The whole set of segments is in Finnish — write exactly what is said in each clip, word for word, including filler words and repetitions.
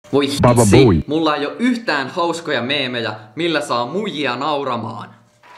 Voi hitsi, mulla ei oo yhtään hauskoja meemejä, millä saa muijia nauramaan.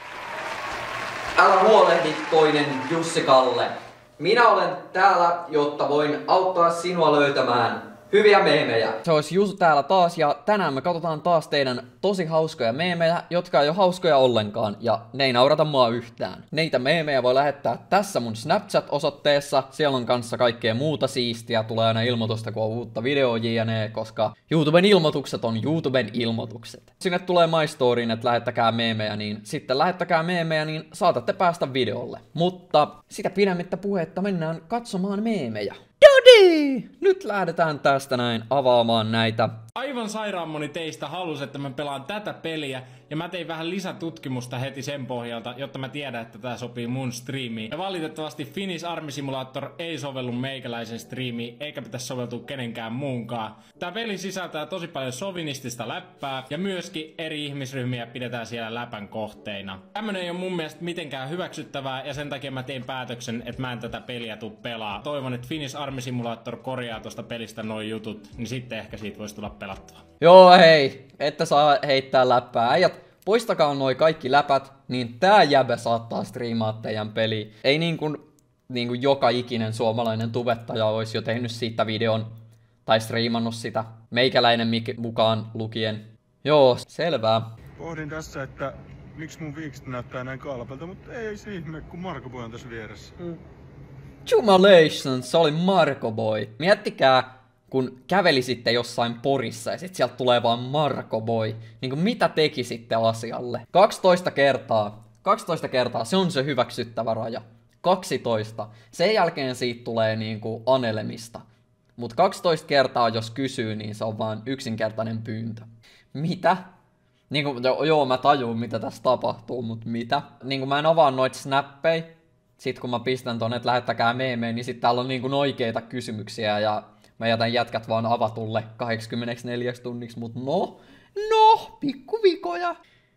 Älä huolehdi, toinen Jussi Kalle. Minä olen täällä, jotta voin auttaa sinua löytämään hyviä meemejä. Se olisi Jusu täällä taas ja tänään me katsotaan taas teidän tosi hauskoja meemejä, jotka ei ole hauskoja ollenkaan ja ne ei naurata mua yhtään. Neitä meemejä voi lähettää tässä mun Snapchat-osoitteessa. Siellä on kanssa kaikkea muuta siistiä. Tulee aina ilmoitusta, kun on uutta videoa jne, koska YouTuben ilmoitukset on YouTuben ilmoitukset. Sinne tulee My Storyin, että lähettäkää meemejä, niin sitten lähettäkää meemejä, niin saatatte päästä videolle. Mutta sitä pidemmittä puhetta mennään katsomaan meemejä. Dodi! Nyt lähdetään tästä näin avaamaan näitä. Aivan sairaan moni teistä halusi, että mä pelaan tätä peliä, ja mä tein vähän lisätutkimusta heti sen pohjalta, jotta mä tiedän, että tää sopii mun striimiin. Ja valitettavasti Finnish Army Simulator ei sovellu meikäläisen striimiin, eikä pitäisi soveltua kenenkään muunkaan. Tää peli sisältää tosi paljon sovinistista läppää, ja myöskin eri ihmisryhmiä pidetään siellä läpän kohteina. Tämmönen ei ole mun mielestä mitenkään hyväksyttävää, ja sen takia mä tein päätöksen, että mä en tätä peliä tuu pelaa. Toivon, että Finnish Army Simulator korjaa tosta pelistä noin jutut, niin sitten ehkä siitä voisi tulla pelattua. Joo hei, että saa heittää läppää. Äijät, poistakaa noi kaikki läpät, niin tää jäbä saattaa striimaa teidän peliä. Ei niin kuin, niin kuin joka ikinen suomalainen tubettaja olisi jo tehnyt siitä videon tai striimannut sitä. Meikäläinen mukaan lukien. Joo, selvää. Pohdin tässä, että miksi mun viikset näyttää näin kalpelta, mutta ei se ihme, kun Marko Boy on tässä vieressä. Mm. Jumalations, se oli Marko Boy. Miettikää, kun kävelisitte jossain Porissa ja sit sieltä tulee vaan Marko Boy. Niin kuin mitä tekisitte asialle? kaksitoista kertaa. kaksitoista kertaa, se on se hyväksyttävä raja. kaksitoista. Sen jälkeen siitä tulee niinku anelemista. Mut kaksitoista kertaa jos kysyy, niin se on vaan yksinkertainen pyyntö. Mitä? Niinku, joo, mä tajuun mitä tässä tapahtuu, mut mitä? Niinku mä en avaa noita snappeja. Sit kun mä pistän tonne, että lähettäkää meemeen, niin sit täällä on niinku oikeita kysymyksiä ja mä jätän jätkät vaan avatulle kaksikymmentäneljä tunniksi, mut no, no, pikkuvikoja.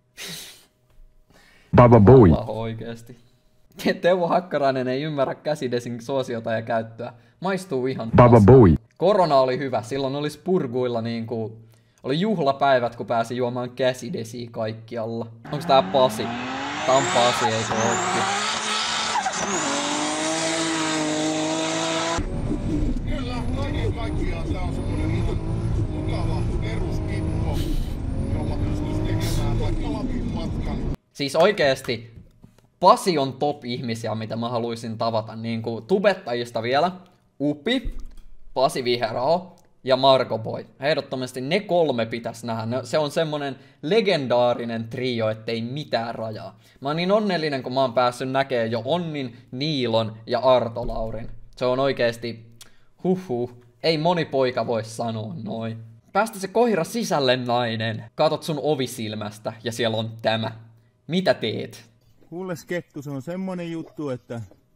Baba Boy. Oikeesti. Teuvo Hakkarainen ei ymmärrä käsidesin suosiota ja käyttöä. Maistuu ihan Baba Boy. Korona oli hyvä, silloin oli spurguilla niinku, oli juhlapäivät kun pääsi juomaan käsidesiä kaikkialla. Onks tää Pasi? Tää on Pasi, eikö ookin? Kyllä, kaiken kaikkiaan tää on semmonen mukava peruskippo, jolla pystyis tekemään vaikka Lapin matkan. Siis oikeesti, Pasi on top-ihmisiä, mitä mä haluaisin tavata. Niinku tubettajista vielä, Upi, Pasi Viheraho ja Marko Boy. Ehdottomasti ne kolme pitäis nähdä. Se on semmonen legendaarinen trio, ettei mitään rajaa. Mä oon niin onnellinen, kun mä oon päässyt näkemään jo Onnin, Niilon ja Arto Laurin. Se on oikeesti, huhhuh, ei moni poika voi sanoa noin. Päästä se koira sisälle, nainen. Katot sun ovisilmästä ja siellä on tämä. Mitä teet? Kuules Kettu, se on semmonen juttu, että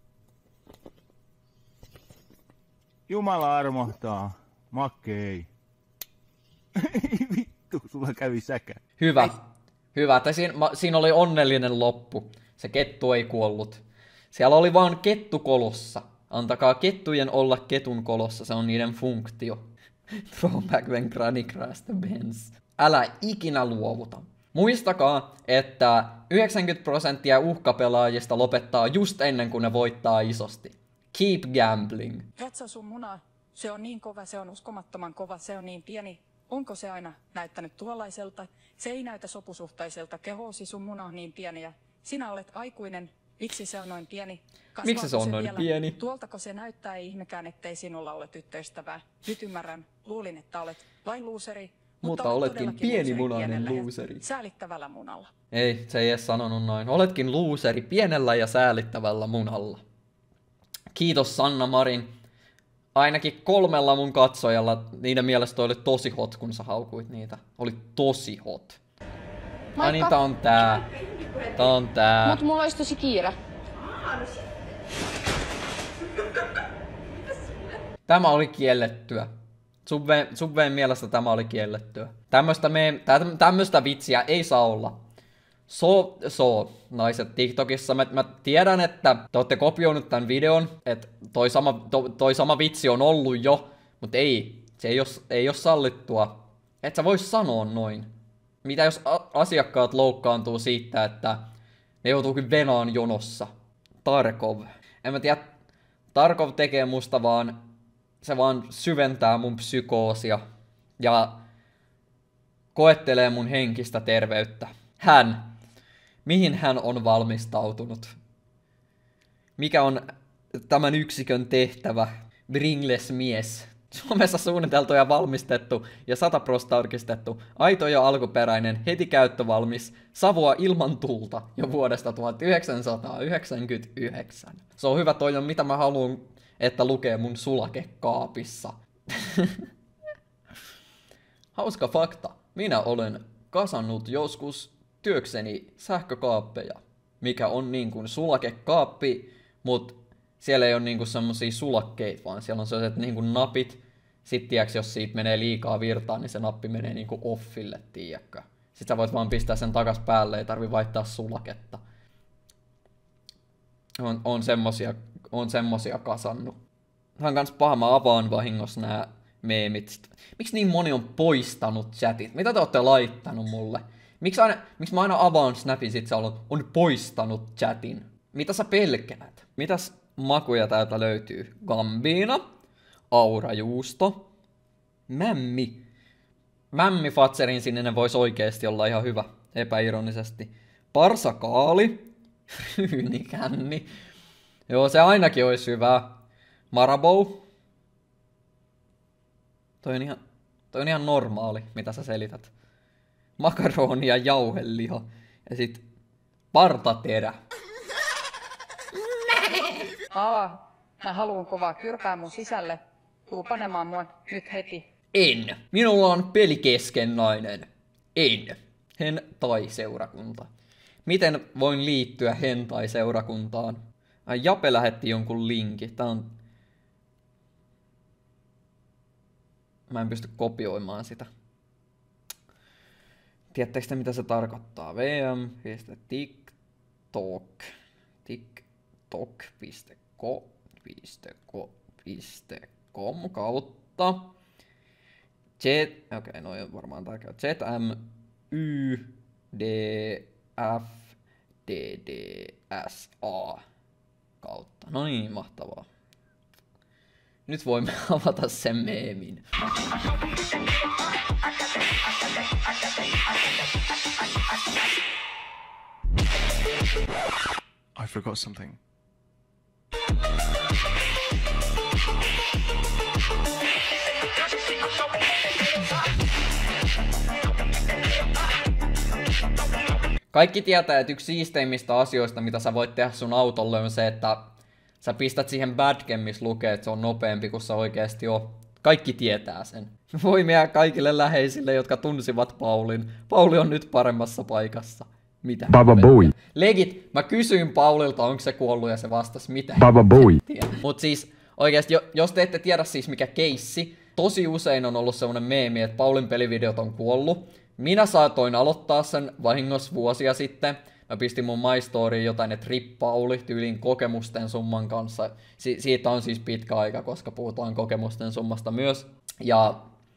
Jumala armahtaa, Makke ei. Vittu, sulla kävi säkä. Hyvä. Ei. Hyvä, että siinä, ma, siinä oli onnellinen loppu. Se kettu ei kuollut. Siellä oli vaan kettu kolossa. Antakaa kettujen olla ketun kolossa, se on niiden funktio. Throwback when Granny crashed the Benz. Älä ikinä luovuta. Muistakaa, että yhdeksänkymmentä prosenttia uhkapelaajista lopettaa just ennen kuin ne voittaa isosti. Keep gambling. Katso sun muna. Se on niin kova, se on uskomattoman kova, se on niin pieni. Onko se aina näyttänyt tuollaiselta? Se ei näytä sopusuhtaiselta. Kehosi sun muna on niin pieni ja sinä olet aikuinen. Miksi se on noin pieni? Kasvaako Miksi se on noin vielä? pieni? Tuoltako se näyttää, ei ihmekään, ettei sinulla ole tyttöystävää. Nyt ymmärrän. Luulin, että olet vain luuseri. Mutta, mutta oletkin pienimunainen luuseri. Säälittävällä munalla. Ei, se ei edes sanonut noin. Oletkin luuseri pienellä ja säälittävällä munalla. Kiitos Sanna Marin. Ainakin kolmella mun katsojalla niiden mielestä oli tosi hot, kun sä haukuit niitä. Oli tosi hot. Ai niin, tää on tää. Tää on tää. Mut mulla olisi tosi kiire. Tämä oli kiellettyä. Subween, Subween mielestä tämä oli kiellettyä. Tämmöstä, me, tämmöstä vitsiä ei saa olla. So, so, naiset TikTokissa, mä, mä tiedän, että te olette kopioinut tämän videon, että toi sama, to, toi sama vitsi on ollut jo, mutta ei, se ei ole, ei ole sallittua. Et sä vois sanoa noin. Mitä jos asiakkaat loukkaantuu siitä, että ne joutuukin venaan jonossa? Tarkov. En mä tiedä, Tarkov tekee musta vaan, se vaan syventää mun psykoosia ja koettelee mun henkistä terveyttä. Hän. Mihin hän on valmistautunut? Mikä on tämän yksikön tehtävä? Bringless mies. Suomessa suunniteltu ja valmistettu ja sata prosenttia tarkistettu, aito ja alkuperäinen, heti käyttövalmis, savua ilman tulta jo vuodesta tuhatyhdeksänsataayhdeksänkymmentäyhdeksän. Se on hyvä, toi on mitä mä haluan, että lukee mun sulakekaapissa. Hauska fakta. Minä olen kasannut joskus työkseni sähkökaappeja, mikä on niin kuin sulakekaappi, mutta siellä ei ole niinku semmosia sulakkeita, vaan siellä on sellaiset niinku napit. Sitten tiiäks, jos siitä menee liikaa virtaa, niin se nappi menee niinku offille, tiiäkkö. Sitten sä voit vaan pistää sen takas päälle, ei tarvi vaihtaa sulaketta. On, on, semmosia, on semmosia kasannut. Tää on kans paha, mä avaan vahingossa nää meemit. Miksi niin moni on poistanut chatit? Mitä te ootte laittanut mulle? Miksi, aina, miksi mä aina avaan snapin, sit sä on poistanut chatin? Mitä sä pelkäät? Mitäs makuja täältä löytyy? Gambina, aurajuusto, mämmi. Mämmi Fatserin sininen voisi oikeesti olla ihan hyvä, epäironisesti. Parsakaali, ryynikänni. Joo, se ainakin olisi hyvä. Marabou. Toi on ihan, toi on ihan normaali, mitä sä selität. Makaroni ja jauheliha. Ja sit partaterä. Aa, mä haluun kovaa kyrpää mun sisälle. Tuu panemaan mua nyt heti. En. Minulla on pelikeskennainen. En. Hentai-seurakunta. Miten voin liittyä hentai-seurakuntaan? Ai, Jape lähetti jonkun linkin. Tää on... Mä en pysty kopioimaan sitä. Tiedättekö te mitä se tarkoittaa? vm piste tiktok tiktok piste com kautta Z, okei, okay, no ei varmaan tää käy. Z M Y D F D D S A kautta. No niin, mahtavaa. Nyt voimme avata sen meemin. I forgot something. Kaikki tietää, että yksi siisteimmistä asioista, mitä sä voit tehdä sun autolle, on se, että sä pistät siihen badgen, missä lukee, että se on nopeampi kuin sä oikeesti on. Kaikki tietää sen. Voimia kaikille läheisille, jotka tunsivat Paulin. Pauli on nyt paremmassa paikassa. Mitä? Baba Boy. Legit, mä kysyin Paulilta, onko se kuollut, ja se vastasi, mitä? Baba Boy. Mut siis, oikeesti, jos te ette tiedä siis mikä keissi, tosi usein on ollut semmonen meemi, että Paulin pelivideot on kuollut. Minä saatoin aloittaa sen vahingossa vuosia sitten. Mä pistin mun My Storyin jotain, että Rip Pauli tyylin kokemusten summan kanssa. Si- siitä on siis pitkä aika, koska puhutaan kokemusten summasta myös. Ja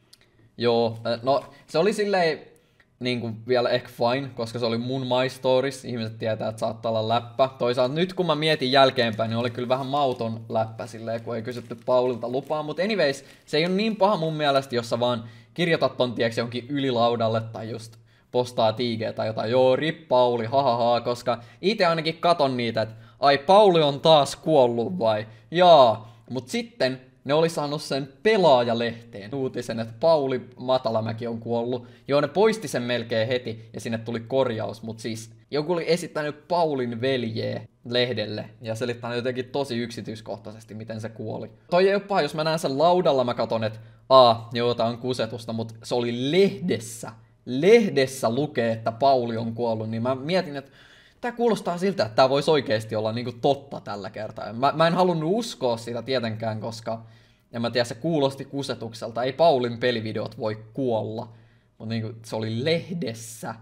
joo, no se oli silleen niin kuin vielä ehkä fine, koska se oli mun My Stories. Ihmiset tietää, että saattaa olla läppä. Toisaalta nyt kun mä mietin jälkeenpäin, niin oli kyllä vähän mauton läppä silleen, kun ei kysytty Paulilta lupaa. Mutta anyways, se ei ole niin paha mun mielestä, jos sä vaan kirjoitat ton tieksi johonkin ylilaudalle tai just postaa tiigeä tai jotain. Joo, rip Pauli, hahaha, koska itse ainakin katon niitä, että ai Pauli on taas kuollut vai? Jaa, mut sitten ne oli saanut sen Pelaajalehteen uutisen, että Pauli Matalamäki on kuollut. Joo, ne poisti sen melkein heti ja sinne tuli korjaus, mut siis joku oli esittänyt Paulin veljeä lehdelle ja selittänyt jotenkin tosi yksityiskohtaisesti, miten se kuoli. Toi ei ole paha, jos mä näen sen laudalla, mä katon, että aa, joo, tää on kusetusta, mut se oli lehdessä. Lehdessä lukee, että Pauli on kuollut, niin mä mietin, että tää kuulostaa siltä, että tää voisi oikeesti olla niinku totta tällä kertaa. Mä, mä en halunnut uskoa sitä tietenkään, koska en mä tiedä, se kuulosti kusetukselta. Ei Paulin pelivideot voi kuolla, mutta niinku se oli lehdessä.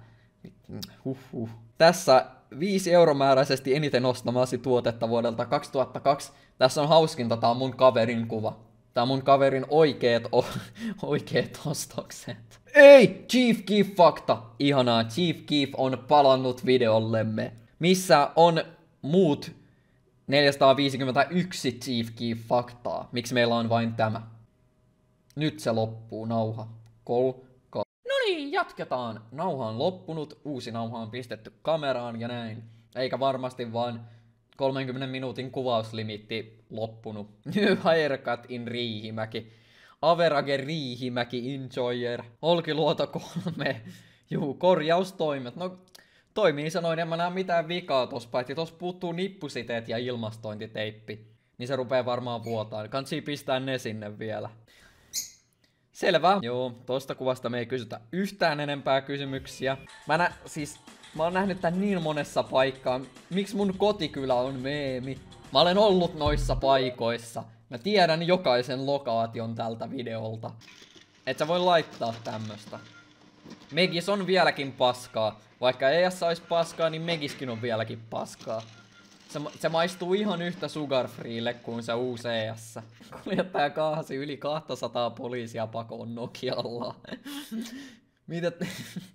Huhhuh. Tässä viisi euromääräisesti eniten ostamasi tuotetta vuodelta kaksituhattakaksi. Tässä on hauskinta, tää on mun kaverin kuva. Tää on mun kaverin oikeet, o- oikeet ostokset. Ei! Chief Keef fakta! Ihanaa, Chief Keef on palannut videollemme. Missä on muut neljäsataaviisikymmentäyksi Chief Keef faktaa? Miksi meillä on vain tämä? Nyt se loppuu, nauha. Kol, kol. No niin, jatketaan. Nauha on loppunut, uusi nauha on pistetty kameraan ja näin. Eikä varmasti vaan kolmenkymmenen minuutin kuvauslimitti loppunut. New haircut in Riihimäki. Average Riihimäki enjoyer. Olkiluoto kolme. Juu, korjaustoimet. No, toimii sanoin, en mä näe mitään vikaa tossa, paitsi tossa puuttuu nippusiteet ja ilmastointiteippi. Niin se rupee varmaan vuotaan. Kansi pistää ne sinne vielä. Selvä. Joo, tosta kuvasta me ei kysytä yhtään enempää kysymyksiä. Mä nä... siis... Mä oon nähnyt tän niin monessa paikkaa. Miksi mun kotikylä on meemi? Mä olen ollut noissa paikoissa. Mä tiedän jokaisen lokaation tältä videolta. Et sä voi laittaa tämmöstä. Megis on vieläkin paskaa. Vaikka E S ois paskaa, niin Megiskin on vieläkin paskaa. Se, se maistuu ihan yhtä sugar freelle kuin se uusi E S. Kuljettaja kaahasi yli kaksisataa poliisia pakoon Nokialla. Mitä te...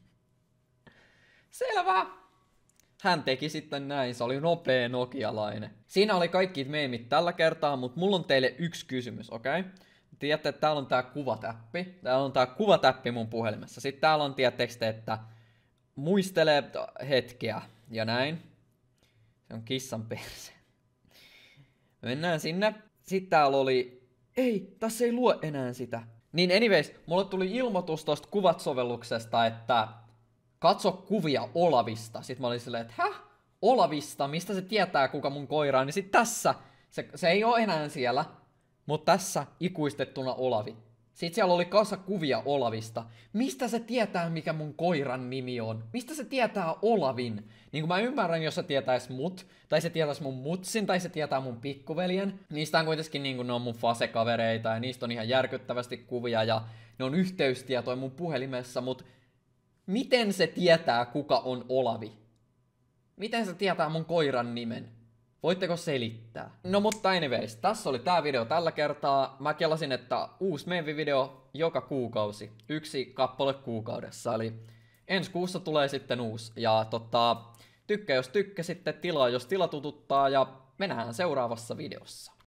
Selvä! Hän teki sitten näin, se oli nopea nokialainen. Siinä oli kaikki meemit tällä kertaa, mutta mulla on teille yksi kysymys, okei? Okay? Tiedätte, että täällä on tää kuvatäppi. Täällä on tää kuvatäppi mun puhelimessa. Sitten täällä on, tiedättekö te, että muistele hetkeä ja näin. Se on kissan perse. Mennään sinne. Sitten täällä oli... Ei, tässä ei lue enää sitä. Niin anyways, mulle tuli ilmoitus tosta kuvat-sovelluksesta, että... Katso kuvia Olavista. Sitten mä olin silleen, että häh? Olavista? Mistä se tietää, kuka mun koira on? Niin sit tässä, se, se ei oo enää siellä, mutta tässä ikuistettuna Olavi. Sitten siellä oli kasa kuvia Olavista. Mistä se tietää, mikä mun koiran nimi on? Mistä se tietää Olavin? Niin kuin mä ymmärrän, jos se tietäis mut, tai se tietäis mun mutsin, tai se tietää mun pikkuveljen. Niistä on kuitenkin niin kuin ne on mun fasekavereita, ja niistä on ihan järkyttävästi kuvia, ja ne on yhteystietoja mun puhelimessa, mut... Miten se tietää, kuka on Olavi? Miten se tietää mun koiran nimen? Voitteko selittää? No mutta anyways, tässä oli tää video tällä kertaa. Mä kelasin, että uusi meemi-video joka kuukausi. Yksi kappale kuukaudessa. Eli ensi kuussa tulee sitten uusi. Ja tota, tykkää jos tykkäsitte, tilaa jos tila tututtaa ja me nähdään seuraavassa videossa.